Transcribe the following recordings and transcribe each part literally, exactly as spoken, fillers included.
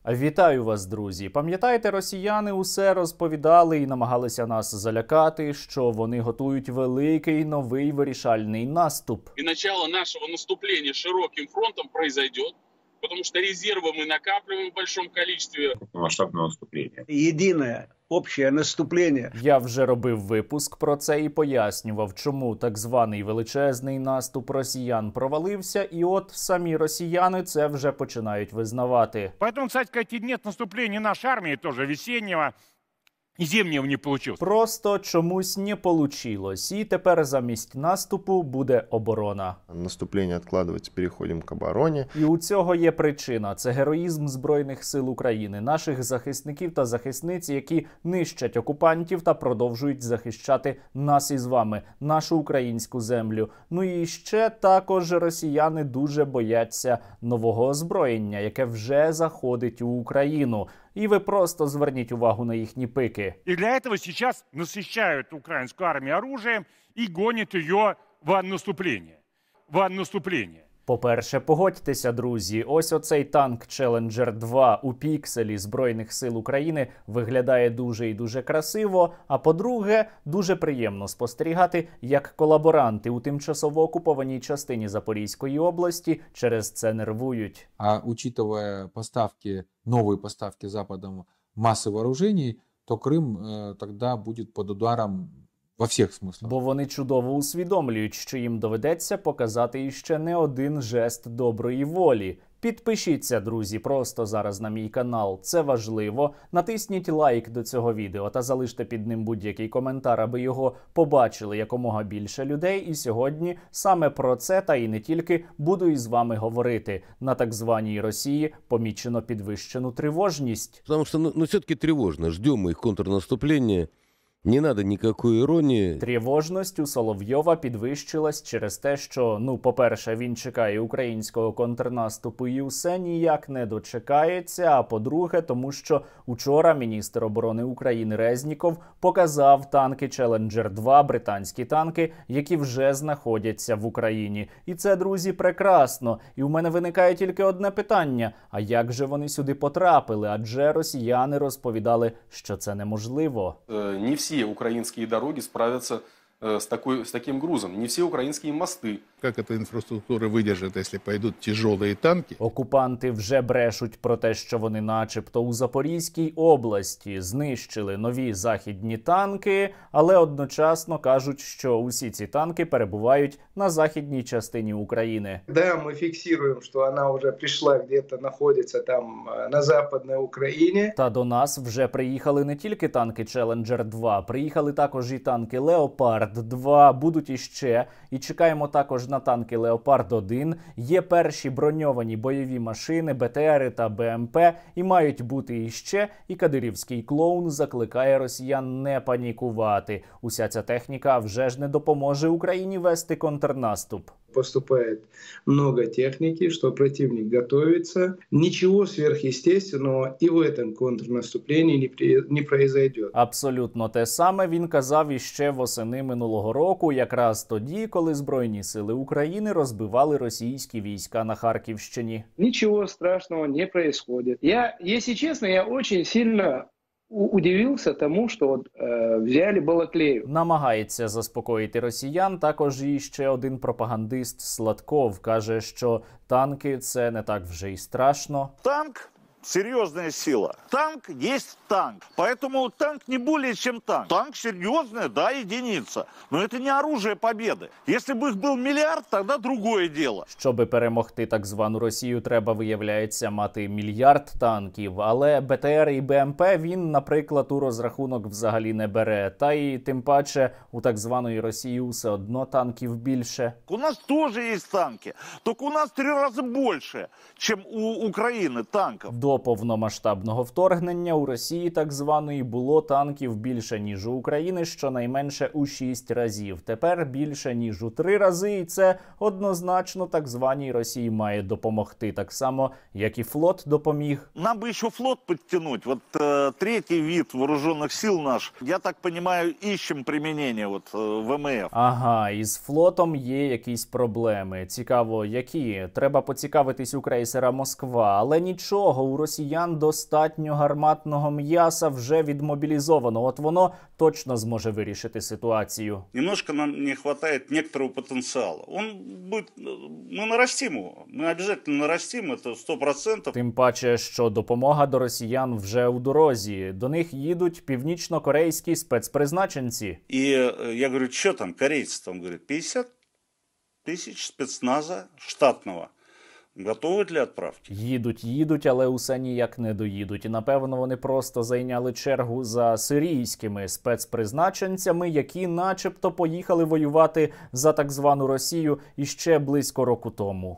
Вітаю вас, друзі! Пам'ятаєте, росіяни усе розповідали і намагалися нас залякати, що вони готують великий новий вирішальний наступ. І начало нашого наступлення широким фронтом произойде, тому що резерви ми накапливаємо в большом количестве. Масштабне наступлення. Єдине общее наступлення. Я вже робив випуск про це і пояснював, чому так званий величезний наступ росіян провалився, і от самі росіяни це вже починають визнавати. Поэтому, кстати, сказать, нет наступления нашей армии, тоже весеннего и зимнего не получилось. Просто чомусь не получилось, і тепер замість наступу буде оборона. Наступлення відкладувати, переходимо к обороні. І у цього є причина – це героїзм Збройних сил України, наших захисників та захисниць, які нищать окупантів та продовжують захищати нас із вами, нашу українську землю. Ну і ще також росіяни дуже бояться нового озброєння, яке вже заходить у Україну. І ви просто зверніть увагу на їхні пики. И для этого сейчас насыщают украинскую армию оружием и гонят ее в наступление. В наступление. По-перше, погодьтеся, друзі, ось оцей танк Челенджер два у пікселі Збройних сил України виглядає дуже і дуже красиво, а по-друге, дуже приємно спостерігати, як колаборанти у тимчасово окупованій частині Запорізької області через це нервують. А учитывая поставки, новые поставки Западом массы вооружений, то Крым э, тогда будет под ударом во всіх смислах. Бо вони чудово усвідомлюють, що їм доведеться показати іще не один жест доброї волі. Підпишіться, друзі, просто зараз на мій канал. Це важливо. Натисніть лайк до цього відео та залиште під ним будь-який коментар, аби його побачили якомога більше людей. І сьогодні саме про це, та і не тільки, буду із вами говорити. На так званій Росії помічено підвищену тривожність. Тому що, ну, ну все-таки тривожно. Ждемо їх контрнаступлення. Не надо ніякої іронії. Тривожність у Соловйова підвищилась через те, що, ну, по-перше, він чекає українського контрнаступу і усе ніяк не дочекається, а по-друге, тому що учора міністр оборони України Резніков показав танки Челенджер два, британські танки, які вже знаходяться в Україні. І це, друзі, прекрасно. І у мене виникає тільки одне питання. А як же вони сюди потрапили? Адже росіяни розповідали, що це неможливо. Не всі все украинские дороги справятся э, с, такой, с таким грузом. Не все украинские мосты. Как эта инфраструктура выдержит, если пойдут тяжелые танки? Окупанти вже брешуть про те, що вони начебто у Запорізькій області знищили нові західні танки, але одночасно кажуть, що усі ці танки перебувають на західній частині України. Да, ми фіксуємо, що вона вже прийшла, где-то знаходиться там на Западній Україні. Та до нас вже приїхали не тільки танки Челенджер два, приїхали також і танки Леопард два, будуть іще, і чекаємо також на танки Леопард один, є перші броньовані бойові машини, БТРи та БМП, і мають бути іще, і кадирівський клоун закликає росіян не панікувати. Уся ця техніка вже ж не допоможе Україні вести контрнаступ. Поступает много техники, что противник готовится. Ничего сверхъестественного и в этом контрнаступлении не, при... не произойдет. Абсолютно те саме він казав іще восени минулого року, якраз тоді, коли Збройні сили України розбивали російські війська на Харківщині. Ничего страшного не происходит. Я, если честно, я очень сильно удивився тому, що от, е, взяли Балаклею. Намагається заспокоїти росіян також і ще один пропагандист Сладков. Каже, що танки – це не так вже й страшно. Танк – серьезная сила. Танк есть танк. Поэтому танк не более чем танк. Танк серьезная, да, единица. Но это не оружие победы. Если бы их был миллиард, тогда другое дело. Щоби перемогти так звану Росію, треба, виявляється, мати мільярд танків. Але БТР і БМП він, наприклад, у розрахунок взагалі не бере. Та і тим паче у так званої Росії все одно танків більше. У нас тоже есть танки. Только у нас три рази більше, ніж у України танків. До повномасштабного вторгнення у Росії так званої було танків більше, ніж у України, щонайменше у шість разів. Тепер більше, ніж у три рази, і це однозначно так званій Росії має допомогти. Так само, як і флот допоміг. Нам би ще флот підтягнути. Вот э, третій вид вооружених сил наш, я так розумію, іщемо примінення вот, э, в ем еф. Ага, із флотом є якісь проблеми. Цікаво, які? Треба поцікавитись у крейсера Москва. Але нічого, у росіян достатньо гарматного м'яса вже відмобілізовано. От воно точно зможе вирішити ситуацію. Немножко нам не хватает некоторого потенциала. Он будет, мы нарастим его, мы обязательно нарастим, это сто процентов. Тим паче, що допомога до росіян вже у дорозі. До них їдуть північно-корейські спецпризначенці. И я говорю, что там, корейцы там, говорят, пятьдесят тысяч спецназа штатного. Готові для відправки? Їдуть, їдуть, але усе ніяк не доїдуть. І, напевно, вони просто зайняли чергу за сирійськими спецпризначенцями, які начебто поїхали воювати за так звану Росію іще близько року тому.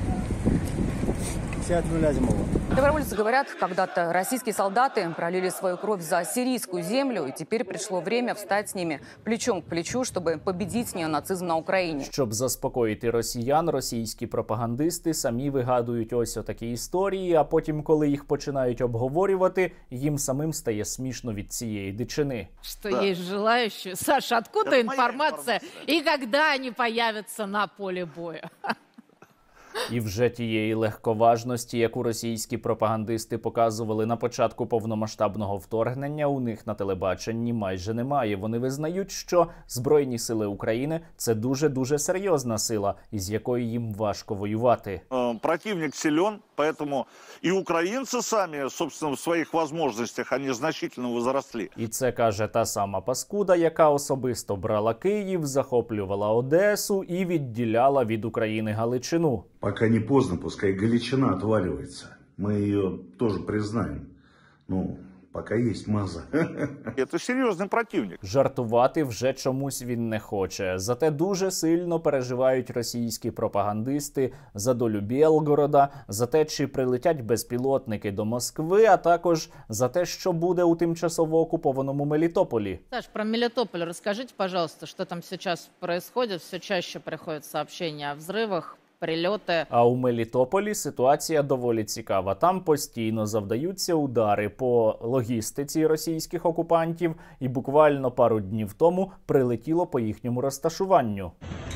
Добровольцы говорят, когда-то российские солдаты пролили свою кровь за сирийскую землю, и теперь пришло время встать с ними плечом к плечу, чтобы победить неонацизм на Україні. Щоб заспокоїти росіян, російські пропагандисти самі вигадують ось отакі історії, а потім, коли їх починають обговорювати, їм самим стає смішно від цієї дичини. Что да. Есть желающие. Саша, откуда Это информация? И когда они появятся на поле боя? І вже тієї легковажності, яку російські пропагандисти показували на початку повномасштабного вторгнення, у них на телебаченні майже немає. Вони визнають, що Збройні сили України – це дуже-дуже серйозна сила, із якою їм важко воювати. Противник силен, поэтому и украинцы сами, собственно, в своих возможностях, они значительно возросли. І це каже та сама паскуда, яка особисто брала Київ, захоплювала Одесу і відділяла від України Галичину. Пока не поздно, пускай Галичина отваливается. Мы ее тоже признаем. Ну, пока есть маза. Это серйозний противник. Жартувати вже чомусь він не хоче. Зате дуже сильно переживають російські пропагандисти за долю Білгорода, за те, чи прилетять безпілотники до Москви, а також за те, що буде у тимчасово окупованому Мелітополі. Саш, про Мелитополь расскажите, пожалуйста, что там сейчас происходит. Все чаще приходят сообщения о взрывах, прильоти. А у Мелітополі ситуація доволі цікава. Там постійно завдаються удари по логістиці російських окупантів, і буквально пару днів тому прилетіло по їхньому розташуванню.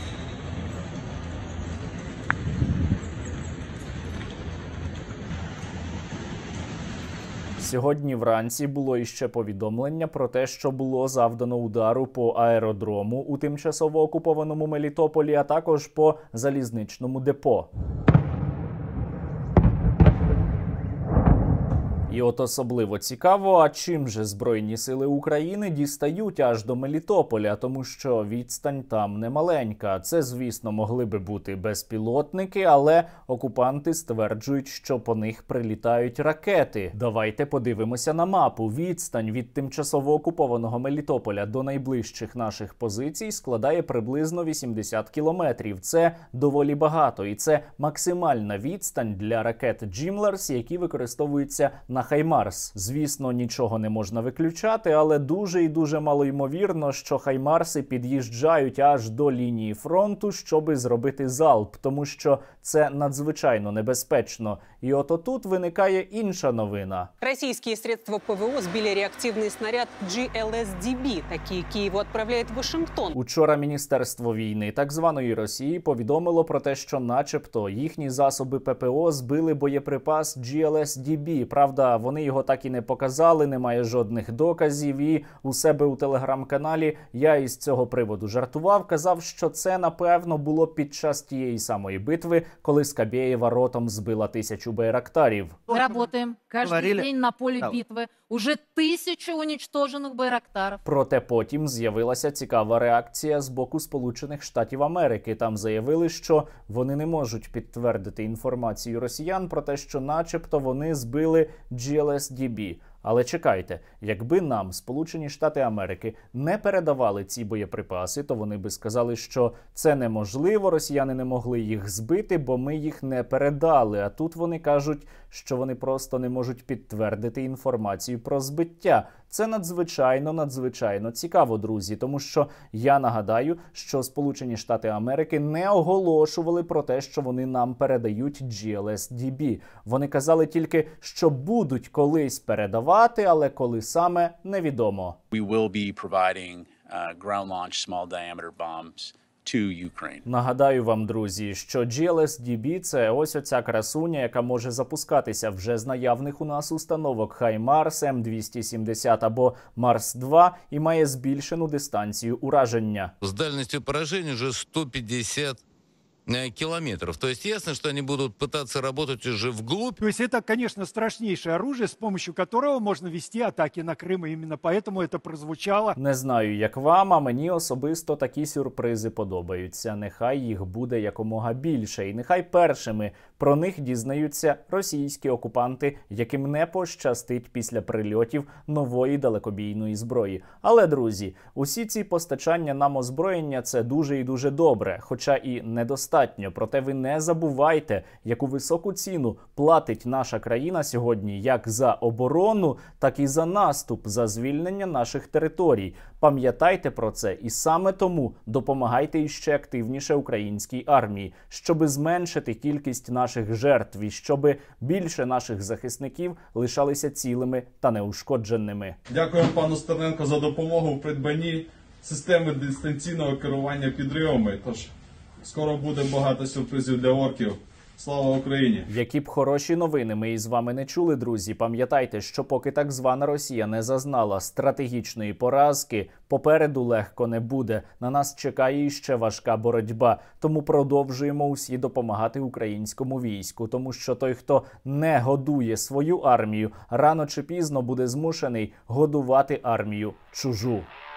Сьогодні вранці було іще повідомлення про те, що було завдано удару по аеродрому у тимчасово окупованому Мелітополі, а також по залізничному депо. І от особливо цікаво, а чим же Збройні сили України дістають аж до Мелітополя, тому що відстань там немаленька. Це, звісно, могли би бути безпілотники, але окупанти стверджують, що по них прилітають ракети. Давайте подивимося на мапу. Відстань від тимчасово окупованого Мелітополя до найближчих наших позицій складає приблизно вісімдесят кілометрів. Це доволі багато, і це максимальна відстань для ракет «Джімлерс», які використовуються на Хаймарс. Звісно, нічого не можна виключати, але дуже і дуже малоймовірно, що Хаймарси під'їжджають аж до лінії фронту, щоби зробити залп, тому що це надзвичайно небезпечно. І от отут виникає інша новина. Російські средства ПВО збили реактивний снаряд джі ел ес ді бі, такий Києву відправляє Вашингтон. Учора Міністерство війни так званої Росії повідомило про те, що начебто їхні засоби ППО збили боєприпас джі ел ес ді бі. Правда, вони його так і не показали, немає жодних доказів, і у себе у телеграм-каналі я із цього приводу жартував, казав, що це, напевно, було під час тієї самої битви, коли Скабєєва ротом збила тисячу байрактарів. Ми працюємо кожен день на полі битви. Уже тисячу уничтожених байрактарів. Проте потім з'явилася цікава реакція з боку Сполучених Штатів Америки. Там заявили, що вони не можуть підтвердити інформацію росіян про те, що начебто вони збили джі ел ес ді бі. Але чекайте, якби нам Сполучені Штати Америки не передавали ці боєприпаси, то вони би сказали, що це неможливо, росіяни не могли їх збити, бо ми їх не передали. А тут вони кажуть, що вони просто не можуть підтвердити інформацію про збиття. Це надзвичайно, надзвичайно цікаво, друзі, тому що я нагадаю, що Сполучені Штати Америки не оголошували про те, що вони нам передають джі ел ес ді бі. Вони казали тільки, що будуть колись передавати, але коли саме – невідомо. We will be providing uh, ground-launched small-diameter bombs Нагадаю вам, друзі, що джі ел ес ді бі – це ось оця красуня, яка може запускатися вже з наявних у нас установок Хаймарс, Ем двісті сімдесят або Марс два і має збільшену дистанцію ураження. З дальністю пораження вже сто п'ятдесят километров. То есть ясно, что они будут пытаться работать уже вглубь. То есть это, конечно, страшнейшее оружие, с помощью которого можно вести атаки на Крым. И именно поэтому это прозвучало. Не знаю, як вам, а мені особисто такі сюрпризи подобаються. Нехай їх буде якомога більше. І нехай першими про них дізнаються російські окупанти, яким не пощастить після прильотів нової далекобійної зброї. Але, друзі, усі ці постачання нам озброєння – це дуже і дуже добре, хоча і недостатньо. Проте ви не забувайте, яку високу ціну платить наша країна сьогодні як за оборону, так і за наступ, за звільнення наших територій. Пам'ятайте про це і саме тому допомагайте іще активніше українській армії, щоби зменшити кількість наших жертв і щоби більше наших захисників лишалися цілими та неушкодженими. Дякуємо пану Стерненко за допомогу в придбанні системи дистанційного керування підривами. Тож скоро буде багато сюрпризів для орків. Слава Україні! Які б хороші новини ми із вами не чули, друзі, пам'ятайте, що поки так звана Росія не зазнала стратегічної поразки, попереду легко не буде. На нас чекає іще важка боротьба. Тому продовжуємо усі допомагати українському війську. Тому що той, хто не годує свою армію, рано чи пізно буде змушений годувати армію чужу.